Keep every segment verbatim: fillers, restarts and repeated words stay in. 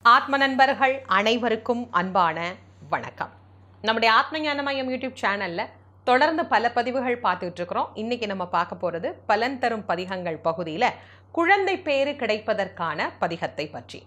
ஆத்ம நண்பர்கள் அனைவருக்கும் அன்பான வணக்கம். நம்முடைய ஆத்ம ஞான மையம் யூடியூப் சேனல்ல தொடர்ந்து பல பதிவுகள் பார்த்துட்டு இருக்கிறோம். இன்னைக்கு நம்ம பார்க்க போறது பலன் தரும் பதிகங்கள் பகுதியில குழந்தை பேறு கிடைப்பதற்கான பதிகத்தை பற்றி.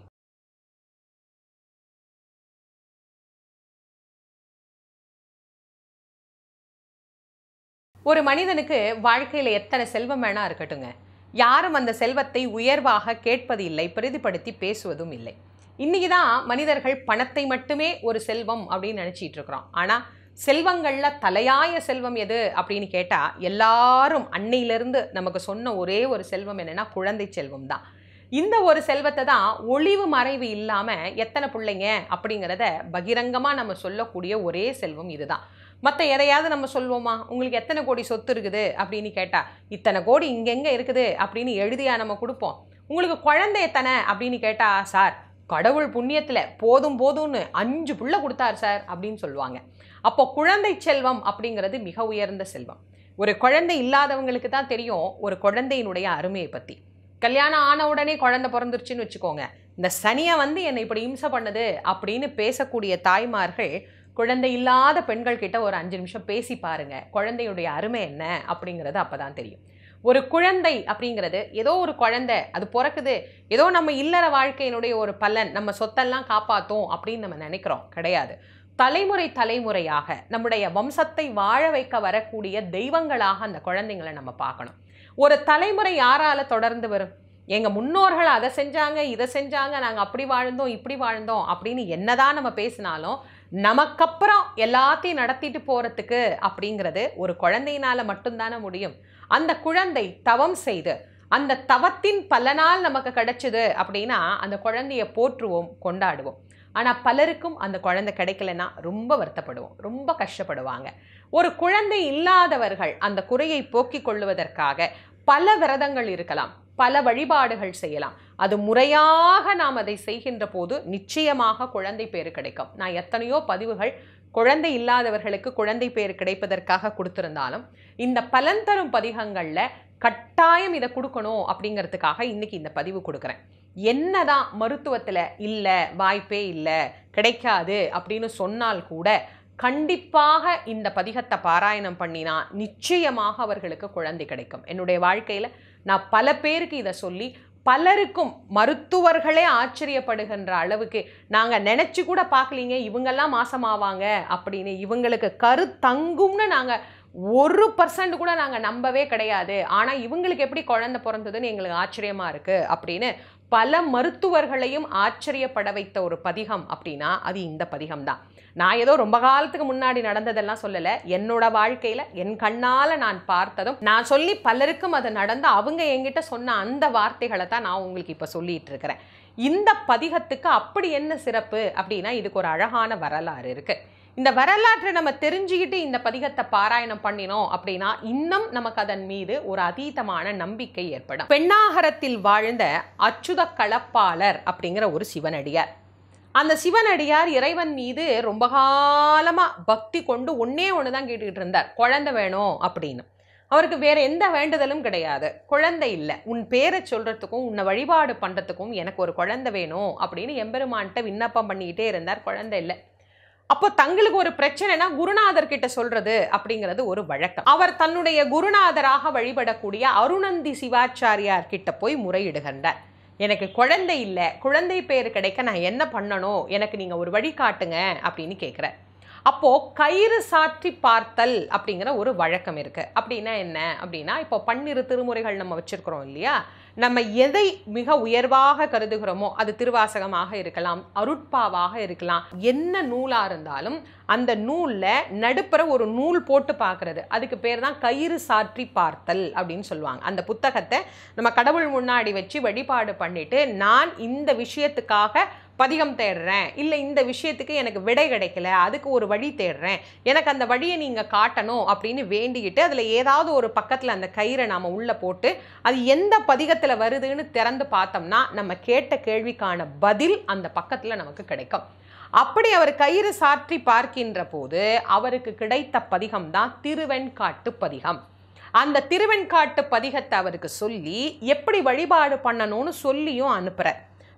ஒரு மனிதனுக்கு வாழ்க்கையில எத்தனை செல்வம் வேணா இருக்கட்டுங்க, யாரும் அந்த செல்வத்தை உயர்வாக கேட்பது இல்லை, பிரதிபடுத்தி பேசுவதும் இல்லை. இன்னைக்கு தான் மனிதர்கள் பணத்தை மட்டுமே ஒரு செல்வம் அப்படின்னு நினச்சிட்டு இருக்கிறோம். ஆனால் செல்வங்களில் தலையாய செல்வம் எது அப்படின்னு கேட்டால் எல்லாரும் அன்னையிலிருந்து நமக்கு சொன்ன ஒரே ஒரு செல்வம் என்னென்னா குழந்தை செல்வம் தான். இந்த ஒரு செல்வத்தை தான் ஒளிவு மறைவு இல்லாமல் எத்தனை பிள்ளைங்க அப்படிங்கிறத பகிரங்கமாக நம்ம சொல்லக்கூடிய ஒரே செல்வம் இதுதான். மற்ற எதையாவது நம்ம சொல்வோமா? உங்களுக்கு எத்தனை கோடி சொத்து இருக்குது அப்படின்னு கேட்டால் இத்தனை கோடி இங்கெங்கே இருக்குது அப்படின்னு எழுதியா நம்ம கொடுப்போம். உங்களுக்கு குழந்தை எத்தனை அப்படின்னு கேட்டால் சார் கடவுள் புண்ணியத்தில் போதும் போதும்னு அஞ்சு புள்ள கொடுத்தார் சார் அப்படின்னு சொல்லுவாங்க. அப்போ குழந்தை செல்வம் அப்படிங்கிறது மிக உயர்ந்த செல்வம். ஒரு குழந்தை இல்லாதவங்களுக்கு தான் தெரியும் ஒரு குழந்தையினுடைய அருமையை பற்றி. கல்யாணம் ஆன உடனே குழந்தை பிறந்துருச்சுன்னு வச்சுக்கோங்க, இந்த சனியை வந்து என்னை இப்படி இம்சை பண்ணுது அப்படின்னு பேசக்கூடிய தாய்மார்கள் குழந்தை இல்லாத பெண்கள் கிட்ட ஒரு அஞ்சு நிமிஷம் பேசி பாருங்க, குழந்தையுடைய அருமை என்ன அப்படிங்கிறது அப்பதான் தெரியும். ஒரு குழந்தை அப்படிங்கிறது ஏதோ ஒரு குழந்தை அது பிறக்குது, ஏதோ நம்ம இல்லற வாழ்க்கையினுடைய ஒரு பலன், நம்ம சொத்தெல்லாம் காப்பாற்றும் அப்படின்னு நம்ம நினைக்கிறோம். கிடையாது. தலைமுறை தலைமுறையாக நம்முடைய வம்சத்தை வாழ வைக்க வரக்கூடிய தெய்வங்களாக அந்த குழந்தைங்களை நம்ம பார்க்கணும். ஒரு தலைமுறை யாரால தொடர்ந்து வரும்? எங்கள் முன்னோர்கள் அதை செஞ்சாங்க, இதை செஞ்சாங்க, நாங்கள் அப்படி வாழ்ந்தோம் இப்படி வாழ்ந்தோம் அப்படின்னு என்னதான் நம்ம பேசினாலும் நமக்கப்புறம் எல்லாத்தையும் நடத்திட்டு போகிறதுக்கு அப்படிங்கிறது ஒரு குழந்தையினால் மட்டும்தானே முடியும். அந்த குழந்தை தவம் செய்து அந்த தவத்தின் பலனால் நமக்கு கிடைச்சிது அப்படின்னா அந்த குழந்தைய போற்றுவோம், கொண்டாடுவோம். ஆனால் பலருக்கும் அந்த குழந்தை கிடைக்கலன்னா ரொம்ப வருத்தப்படுவோம், ரொம்ப கஷ்டப்படுவாங்க. ஒரு குழந்தை இல்லாதவர்கள் அந்த குறையை போக்கிக் கொள்வதற்காக பல விரதங்கள் இருக்கலாம், பல வழிபாடுகள் செய்யலாம். அது முறையாக நாம் அதை செய்கின்ற போது நிச்சயமாக குழந்தை பேறு கிடைக்கும். நான் எத்தனையோ பதிவுகள் குழந்தை இல்லாதவர்களுக்கு குழந்தை பேறு கிடைப்பதற்காக கொடுத்திருந்தாலும் இந்த பலன் தரும் பதிகங்களில் கட்டாயம் இதை கொடுக்கணும் அப்படிங்கிறதுக்காக இன்னைக்கு இந்த பதிவு கொடுக்குறேன். என்னதான் மருத்துவத்தில் இல்லை, வாய்ப்பே இல்லை, கிடைக்காது அப்படின்னு சொன்னால் கூட கண்டிப்பாக இந்த பதிகத்தை பாராயணம் பண்ணினா நிச்சயமாக அவர்களுக்கு குழந்தை கிடைக்கும். என்னுடைய வாழ்க்கையில் நான் பல பேருக்கு இதை சொல்லி பலருக்கும் மருத்துவர்களே ஆச்சரியப்படுகின்ற அளவுக்கு நாங்கள் நினச்சி கூட பார்க்கலீங்க இவங்கெல்லாம் மாசமாவாங்க அப்படின்னு, இவங்களுக்கு கரு தங்கும்னு நாங்கள் ஒரு பர்சன்ட் கூட நாங்கள் நம்பவே கிடையாது, ஆனால் இவங்களுக்கு எப்படி குழந்தை பிறந்ததுன்னு எங்களுக்கு ஆச்சரியமாக இருக்குது அப்படின்னு பல மருத்துவர்களையும் ஆச்சரியப்பட வைத்த ஒரு பதிகம் அப்படின்னா அது இந்த பதிகம் தான். நான் ஏதோ ரொம்ப காலத்துக்கு முன்னாடி நடந்ததெல்லாம் சொல்லலை, என்னோட வாழ்க்கையில் என் கண்ணால் நான் பார்த்ததும் நான் சொல்லி பலருக்கும் அது நடந்து அவங்க என்கிட்ட சொன்ன அந்த வார்த்தைகளை தான் நான் உங்களுக்கு இப்போ சொல்லிட்டு இருக்கிறேன். இந்த பதிகத்துக்கு அப்படி என்ன சிறப்பு அப்படின்னா இதுக்கு ஒரு அழகான வரலாறு இருக்குது. இந்த வரலாற்றை நம்ம தெரிஞ்சுக்கிட்டு இந்த பதிகத்தை பாராயணம் பண்ணினோம் அப்படின்னா இன்னும் நமக்கு அதன் மீது ஒரு அதீதமான நம்பிக்கை ஏற்படும். பெண்ணாகரத்தில் வாழ்ந்த அச்சுத களப்பாளர் அப்படிங்கிற ஒரு சிவனடியார். அந்த சிவனடியார் இறைவன் மீது ரொம்ப காலமாக பக்தி கொண்டு ஒன்னே ஒன்று தான் கேட்டுக்கிட்டு இருந்தார், குழந்தை வேணும் அப்படின்னு. அவருக்கு வேற எந்த வேண்டுதலும் கிடையாது. குழந்தை இல்லை, உன் பேரை சொல்றதுக்கும் உன்னை வழிபாடு பண்ணுறதுக்கும் எனக்கு ஒரு குழந்தை வேணும் அப்படின்னு எம்பெருமான்கிட்ட விண்ணப்பம் பண்ணிக்கிட்டே இருந்தார். குழந்தை இல்லை. அப்போ தங்களுக்கு ஒரு பிரச்சனைனா குருநாதர் கிட்ட சொல்றது அப்படிங்கிறது ஒரு வழக்கம். அவர் தன்னுடைய குருநாதராக வழிபடக்கூடிய அருணந்தி சிவாச்சாரியார் கிட்ட போய் முறையிடுகின்றார். எனக்கு குழந்தை இல்லை, குழந்தை பேர் கிடைக்க நான் என்ன பண்ணணும், எனக்கு நீங்க ஒரு வழி காட்டுங்க அப்படின்னு கேட்குறார். அப்போ கயிறு சாற்றி பார்த்தல் அப்படிங்கிற ஒரு வழக்கம் இருக்கு. அப்படின்னா என்ன அப்படின்னா, இப்போ பன்னிரு திருமுறைகள் நம்ம வச்சிருக்கிறோம் இல்லையா, நம்ம எதை மிக உயர்வாக கருதுகிறோமோ அது திருவாசகமாக இருக்கலாம், அருட்பாவாக இருக்கலாம், என்ன நூலா இருந்தாலும் அந்த நூல்ல நடுப்புற ஒரு நூல் போட்டு பார்க்கறது, அதுக்கு பேர் தான் கயிறு சாற்றி பார்த்தல் அப்படின்னு சொல்லுவாங்க. அந்த புத்தகத்தை நம்ம கடவுள் முன்னாடி வச்சு வழிபாடு பண்ணிட்டு நான் இந்த விஷயத்துக்காக பதிகம் தேடுறேன், இல்லை இந்த விஷயத்துக்கு எனக்கு விடை கிடைக்கல, அதுக்கு ஒரு வழி தேடுறேன், எனக்கு அந்த வழியை நீங்கள் காட்டணும் அப்படின்னு வேண்டிக்கிட்டு அதில் ஏதாவது ஒரு பக்கத்தில் அந்த கயிறை நாம் உள்ளே போட்டு அது எந்த பதிகத்தில் வருதுன்னு திறந்து பார்த்தோம்னா நம்ம கேட்ட கேள்விக்கான பதில் அந்த பக்கத்தில் நமக்கு கிடைக்கும். அப்படி அவர் கயிறு சாற்றி பார்க்கின்ற போது அவருக்கு கிடைத்த பதிகம் தான் திருவெண்காட்டு பதிகம். அந்த திருவெண்காட்டு பதிகத்தை அவருக்கு சொல்லி எப்படி வழிபாடு பண்ணணும்னு சொல்லியும் அனுப்புகிறார்.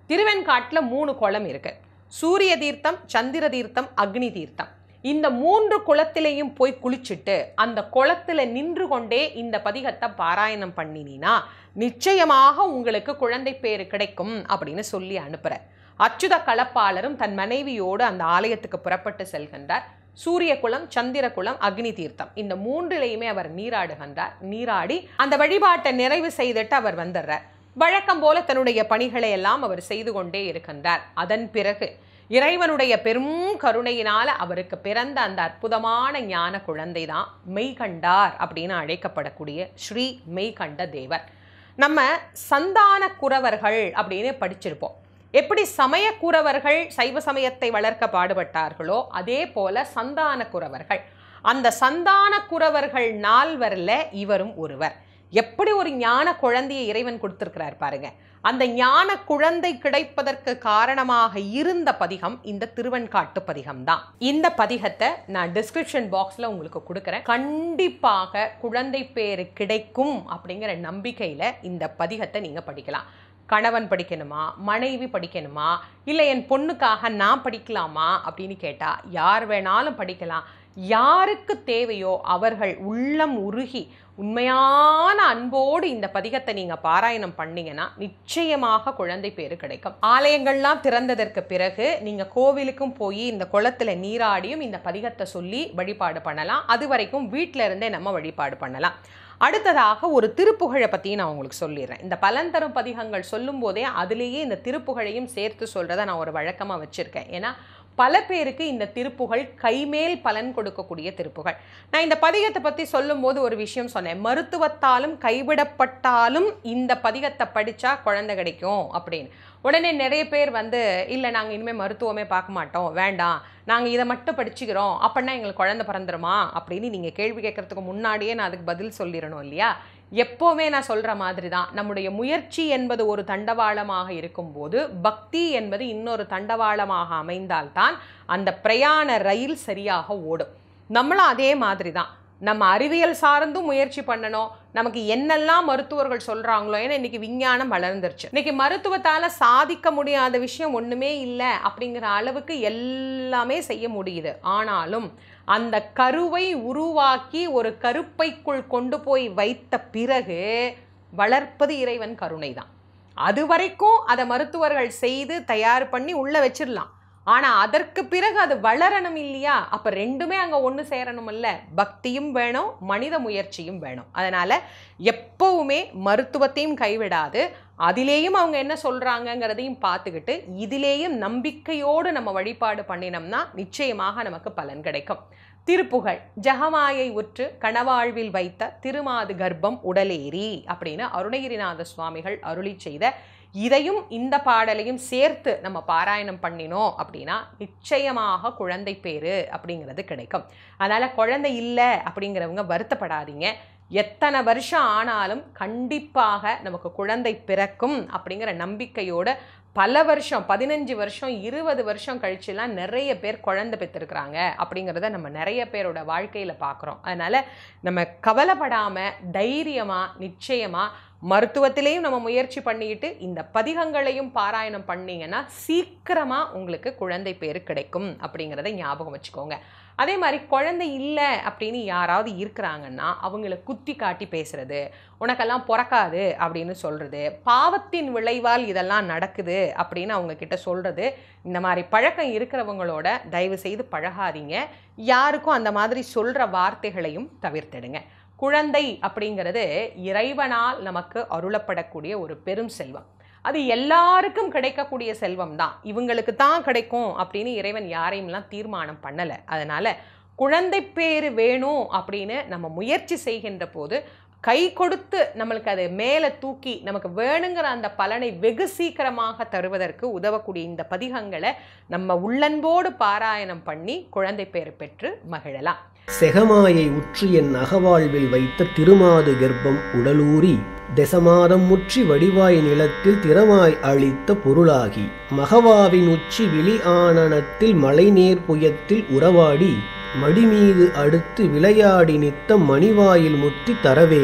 திருவெண்காட்டில் மூணு குளம் இருக்கு. சூரிய தீர்த்தம், சந்திர தீர்த்தம், அக்னி தீர்த்தம். இந்த மூன்று குளத்திலையும் போய் குளிச்சுட்டு அந்த குளத்துல நின்று கொண்டே இந்த பதிகத்தை பாராயணம் பண்ணினா நிச்சயமாக உங்களுக்கு குழந்தை பேரு கிடைக்கும் அப்படின்னு சொல்லி அனுப்புற. அச்சுத கலப்பாளரும் தன் மனைவியோடு அந்த ஆலயத்துக்கு புறப்பட்டு செல்கின்றார். சூரிய குளம், சந்திர குளம், அக்னி தீர்த்தம் இந்த மூன்றிலையுமே அவர் நீராடுகின்றார். நீராடி அந்த வழிபாட்டை நிறைவு செய்துட்டு அவர் வந்துடுறார். வழக்கம் போல தன்னுடைய பணிகளை எல்லாம் அவர் செய்து கொண்டே இருக்கின்றார். அதன் பிறகு இறைவனுடைய பெரும் கருணையினால அவருக்கு பிறந்த அந்த அற்புதமான ஞான குழந்தை தான் மெய்கண்டார் அப்படின்னு அழைக்கப்படக்கூடிய ஸ்ரீ மெய்கண்ட தேவர். நம்ம சந்தான குறவர்கள் அப்படின்னு படிச்சிருப்போம். எப்படி சமய குறவர்கள் சைவ சமயத்தை வளர்க்க பாடுபட்டார்களோ அதே போல சந்தான குறவர்கள், அந்த சந்தான குறவர்கள் நால்வரில் இவரும் ஒருவர். எப்படி ஒரு ஞான குழந்தையை இறைவன் கொடுத்திருக்கிறார் பாருங்க. அந்த ஞான குழந்தை கிடைப்பதற்கு காரணமாக இருந்த பதிகம் இந்த திருவெண்காட்டு பதிகம் தான். இந்த பதிகத்தை நான் டிஸ்கிரிப்ஷன் பாக்ஸ்ல உங்களுக்கு கொடுக்குறேன். கண்டிப்பாக குழந்தை பேரு கிடைக்கும் அப்படிங்கிற நம்பிக்கையில இந்த பதிகத்தை நீங்க படிக்கலாம். கணவன் படிக்கணுமா, மனைவி படிக்கணுமா, இல்லை என் பொண்ணுக்காக நான் படிக்கலாமா அப்படின்னு கேட்டால் யார் வேணாலும் படிக்கலாம். யாருக்கு தேவையோ அவர்கள் உள்ளம் உருகி உண்மையான அன்போடு இந்த பதிகத்தை நீங்க பாராயணம் பண்ணீங்கன்னா நிச்சயமாக குழந்தை பேரு கிடைக்கும். ஆலயங்கள்லாம் திறந்ததற்கு பிறகு நீங்க கோவிலுக்கும் போய் இந்த குளத்துல நீராடியும் இந்த பதிகத்தை சொல்லி வழிபாடு பண்ணலாம். அது வரைக்கும் வீட்டில இருந்தே நம்ம வழிபாடு பண்ணலாம். அடுத்ததாக ஒரு திருப்புகழை பற்றி நான் உங்களுக்கு சொல்லிடுறேன். இந்த பலன் தரும் பதிகங்கள் சொல்லும் போதே அதுலேயே இந்த திருப்புகழையும் சேர்த்து சொல்கிறத நான் ஒரு வழக்கமாக வச்சுருக்கேன். ஏன்னா பல பேருக்கு இந்த திருப்புகழ் கைமேல் பலன் கொடுக்கக்கூடிய திருப்புகழ். நான் இந்த பதிகத்தை பற்றி சொல்லும்போது ஒரு விஷயம் சொன்னேன். மருத்துவத்தாலும் கைவிடப்பட்டாலும் இந்த பதிகத்தை படித்தா குழந்தை கிடைக்கும் அப்படின்னு. உடனே நிறைய பேர் வந்து இல்லை நாங்கள் இனிமேல் மருத்துவமே பார்க்க மாட்டோம், வேண்டாம், நாங்கள் இதை மட்டும் படிச்சுக்கிறோம், அப்படின்னா எங்களுக்கு குழந்தை பிறந்துருமா அப்படின்னு நீங்கள் கேள்வி கேட்கறதுக்கு முன்னாடியே நான் அதுக்கு பதில் சொல்லிடணும் இல்லையா? எப்போவுமே நான் சொல்கிற மாதிரி தான், நம்முடைய முயற்சி என்பது ஒரு தண்டவாளமாக இருக்கும்போது பக்தி என்பது இன்னொரு தண்டவாளமாக அமைந்தால்தான் அந்த பிரயாண ரயில் சரியாக ஓடும். நம்மளும் அதே மாதிரி தான். நம்ம அறிவியல் சார்ந்தும் முயற்சி பண்ணணும். நமக்கு என்னெல்லாம் மருத்துவர்கள் சொல்கிறாங்களோ, ஏன்னா இன்றைக்கி விஞ்ஞானம் வளர்ந்துருச்சு. இன்றைக்கி மருத்துவத்தால் சாதிக்க முடியாத விஷயம் ஒன்றுமே இல்லை அப்படிங்கிற அளவுக்கு எல்லாமே செய்ய முடியுது. ஆனாலும் அந்த கருவை உருவாக்கி ஒரு கருப்பைக்குள் கொண்டு போய் வைத்த பிறகு வளர்ப்பது இறைவன் கருணை தான். அது வரைக்கும் அதை மருத்துவர்கள் செய்து தயார் பண்ணி உள்ளே வச்சிடலாம். ஆனால் அதற்கு பிறகு அது வளரணும் இல்லையா? அப்போ ரெண்டுமே அங்கே ஒன்று சேரணும் இல்ல? பக்தியும் வேணும், மனித முயற்சியும் வேணும். அதனால் எப்பவுமே மருத்துவத்தையும் கைவிடாது, அதிலேயும் அவங்க என்ன சொல்கிறாங்கங்கிறதையும் பார்த்துக்கிட்டு இதிலேயும் நம்பிக்கையோடு நம்ம வழிபாடு பண்ணினோம்னா நிச்சயமாக நமக்கு பலன் கிடைக்கும். திருப்புகழ் ஜெகமாயை உற்று கணவாழ்வில் வைத்த திருமாது கர்ப்பம் உடலேறி அப்படின்னு அருணகிரிநாத சுவாமிகள் அருளி செய்த இதையும் இந்த பாடலையும் சேர்த்து நம்ம பாராயணம் பண்ணினோம் அப்படின்னா நிச்சயமாக குழந்தை பேரு அப்படிங்கிறது கிடைக்கும். அதனால் குழந்தை இல்லை அப்படிங்கிறவங்க வருத்தப்படாதீங்க. எத்தனை வருஷம் ஆனாலும் கண்டிப்பாக நமக்கு குழந்தை பிறக்கும் அப்படிங்கிற நம்பிக்கையோடு பல வருஷம், பதினஞ்சு வருஷம், இருபது வருஷம் கழிச்சுலாம் நிறைய பேர் குழந்தை பெற்றிருக்கிறாங்க அப்படிங்கிறத நம்ம நிறைய பேரோட வாழ்க்கையில் பார்க்குறோம். அதனால் நம்ம கவலைப்படாமல் தைரியமாக நிச்சயமாக மருத்துவத்திலையும் நம்ம முயற்சி பண்ணிக்கிட்டு இந்த பதிகங்களையும் பாராயணம் பண்ணிங்கன்னா சீக்கிரமாக உங்களுக்கு குழந்தை பேர் கிடைக்கும் அப்படிங்கிறத ஞாபகம் வச்சுக்கோங்க. அதே மாதிரி குழந்தை இல்லை அப்படின்னு யாராவது இருக்கிறாங்கன்னா அவங்கள குத்தி காட்டி பேசுறது, உனக்கெல்லாம் பிறக்காது அப்படின்னு சொல்கிறது, பாவத்தின் விளைவால் இதெல்லாம் நடக்குது அப்படின்னு அவங்கக்கிட்ட சொல்கிறது, இந்த மாதிரி பழக்கம் இருக்கிறவங்களோட தயவு செய்து பழகாதீங்க. யாருக்கும் அந்த மாதிரி சொல்கிற வார்த்தைகளையும் தவிர்த்திடுங்க. குழந்தை அப்படிங்கிறது இறைவனால் நமக்கு அருளப்படக்கூடிய ஒரு பெரும் செல்வம். அது எல்லாருக்கும் கிடைக்கக்கூடிய செல்வம் தான். இவங்களுக்கு தான் கிடைக்கும் அப்படின்னு இறைவன் யாரையும்லாம் தீர்மானம் பண்ணலை. அதனால் குழந்தை பேரு வேணும் அப்படின்னு நம்ம முயற்சி செய்கின்ற போது கை கொடுத்து நம்மளுக்கு அதை மேலே தூக்கி நமக்கு வேணுங்கிற அந்த பலனை வெகு சீக்கிரமாக தருவதற்கு உதவக்கூடிய இந்த பதிகங்களை நம்ம உள்ளன்போடு பாராயணம் பண்ணி குழந்தை பேரு பெற்று மகிழலாம். செகமாயை உற்று என் அகவாழ்வில் வைத்த திருமாது கர்ப்பம் உடலூரி தெசமாதம் முற்றி வடிவாய் நிலத்தில் திறமாய் அளித்த பொருளாகி மகவாவின் உச்சி விழி ஆனனத்தில் மழைநீர் புயத்தில் உறவாடி மடிமீது அடுத்து விளையாடி நித்த மணிவாயில் முத்தி தரவேணும்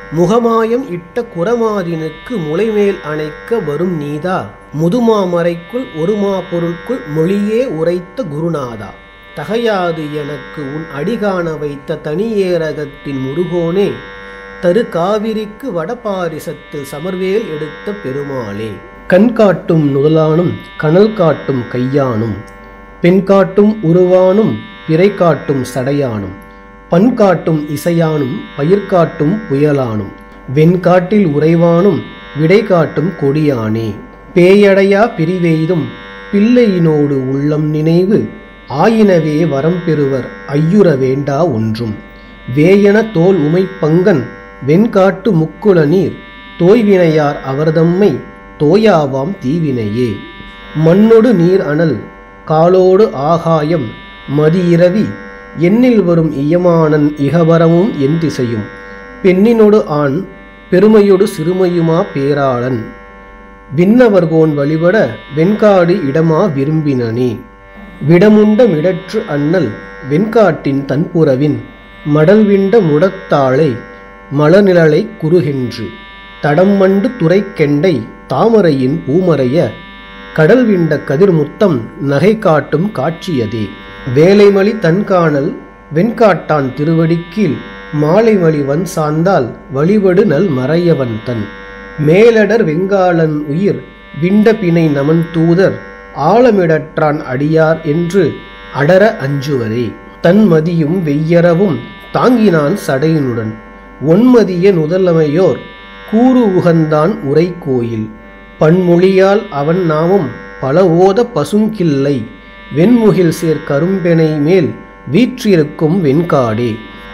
முகமாயம் இட்ட குறமாதினுக்கு முளைமேல் அணைக்க வரும் நீதா, முதுமாமறைக்குள் ஒருமா பொருட்குள் மொழியே உரைத்த குருநாதா, தகையாது எனக்கு உன் அடிகாண வைத்த தனியேரகத்தின் முருகோனே, தரு காவிரிக்கு வடபாரிசத்தில் சமர்வேல் எடுத்த பெருமாளே. கண் காட்டும் நுதலானும் கனல் காட்டும் கையானும், பெண் காட்டும் உருவானும் பிறை காட்டும் சடையானும், பண் காட்டும் இசையானும் பயிர் காட்டும் புயலானும், வெண்காட்டில் உறைவானும் விடை காட்டும் கொடியானே. பேயடையா பிரிவெய்தும் பிள்ளையினோடு உள்ளம் நினைவு, ஆயினவே வரம் பெறுவர் ஐயுற வேண்டா ஒன்றும், வேயன தோல் உமைப்பங்கன் வெண்காட்டு முக்குள நீர், தோய்வினையார் அவர்தம்மை தோயாவாம் தீவினையே. மண்ணொடு நீர் அனல் காலோடு ஆகாயம் மதியிரவி, எண்ணில் வரும் இயமானன் இகபரமும் என் திசையும், பெண்ணினொடு ஆண் பெருமையொடு சிறுமையுமா பேராளன், விண்ணவர்கோன் வழிபட வெண்காடு இடமா விரும்பினனே. விடமுண்ட மிடற்று அண்ணல் வெண்காட்டின் தன்புறவின், மடல்விண்ட முடத்தாளை மலநிழலை குறுகின்று, தடம்மண்டு துறைக்கெண்டை தாமரையின் பூமறைய, கடல்விண்ட கதிர்முத்தம் நகை காட்டும் காட்சியதே. வேலைமலி தன்காணல் வெண்காட்டான் திருவடிக்கீழ், மாலைமலி வன் சார்ந்தால் வழிபடு நல் மறையவன் தன், மேலடர் வெங்காளன் உயிர் விண்ட பிணை நமன் தூதர், ஆழமிடற்றான் அடியார் என்று அடர அஞ்சுவரே. தன்மதியும் வெய்யரவும் தாங்கினான் சடையினுடன், ஒன்மதிய நுதலமையோர் கூறு உகந்தான் உரை கோயில், பன்மொழியால் அவன் நாமம் பல ஓத பசுங்கில்லை, வெண்முகில் சேர் கரும்பெனை மேல் வீற்றிருக்கும் வெண்காடே.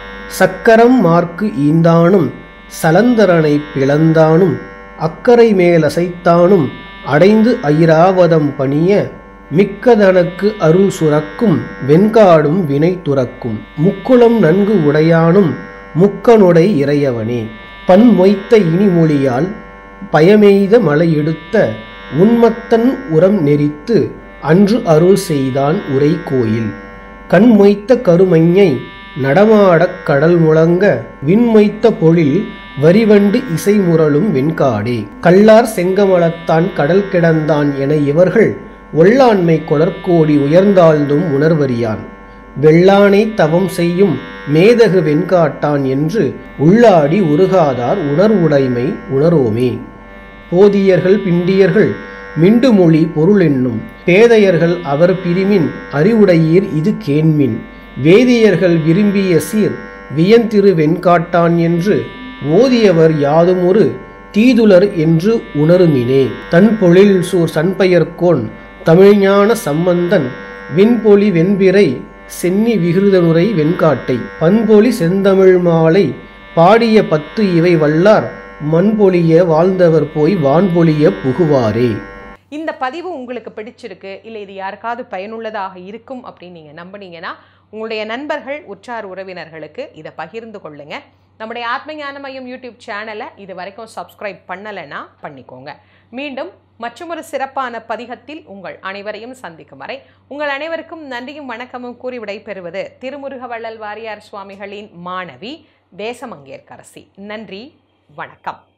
சக்கரம் மார்க்கு ஈந்தானும் சலந்தரனை பிளந்தானும், அக்கரை மேலசைத்தானும் அடைந்து ஐராவதம் பணிய, மிக்கதனக்கு அருள் சுரக்கும் வெண்காடும் வினை துறக்கும், முக்குளம் நன்கு உடையானும் முக்கனுடை இறையவனே. பன்மொய்த்த இனிமொழியால் பயமெய்த மலை எடுத்த, உன்மத்தன் உரம் நெறித்து அன்று அருள் செய்தான் உரை கோயில், கண்மொய்த்த கருமைஞை நடமாடக் கடல் முழங்க, விண்மொய்த்த பொழில் வரிவண்டு இசை முரளும் வெண்காடே. கல்லார் செங்கமலத்தான் கடல் கிடந்தான் என இவர்கள், ஒல்லாண்மை கொடற்கோடி உயர்ந்தாழ்ந்தும் உணர்வறியான், வெள்ளானை தவம் செய்யும் மேதகு வெண்காட்டான் என்று உள்ளாடி உருகாதார் உணர்வுடைமை உணரோமே. போதியர்கள் பிண்டியர்கள் மிண்டுமொழி பொருளென்னும், பேதையர்கள் அவர் பிரிமின் அறிவுடையீர் இது கேண்மின், வேதியர்கள் விரும்பிய சீர் வியந்திரு வெண்காட்டான் என்று, ஓதியவர் யாதும் ஒரு தீதுலர் என்று உணருமினே. தன் பொழில் சூர் சண்பயர்கோன் தமிழ்ஞான சம்பந்தன், விண்பொலி வெண்பிறை சென்னி விகிருதனுரை வெண்காட்டை, பண்பொலி செந்தமிழ் மாலை பாடிய பத்து இவை வல்லார், மண்பொழிய வாழ்ந்தவர் போய் வான்பொழிய புகுவாரே. இந்த பதிவு உங்களுக்கு பிடிச்சிருக்கு, இல்லை இது யாருக்காவது பயனுள்ளதாக இருக்கும் அப்படின்னு நீங்கள் நம்பினீங்கன்னா உங்களுடைய நண்பர்கள் உற்றார் உறவினர்களுக்கு இதை பகிர்ந்து கொள்ளுங்க. நம்முடைய ஆத்ம ஞான மையம் யூடியூப் சேனலை இது வரைக்கும் சப்ஸ்கிரைப் பண்ணலைன்னா பண்ணிக்கோங்க. மீண்டும் மற்றொரு சிறப்பான பதிகத்தில் உங்கள் அனைவரையும் சந்திக்கும் வரை உங்கள் அனைவருக்கும் நன்றியும் வணக்கமும் கூறி விடைபெறுவது திருமுருக வள்ளல் வாரியார் சுவாமிகளின் மாணவி தேசமங்கேற்கரசி. நன்றி, வணக்கம்.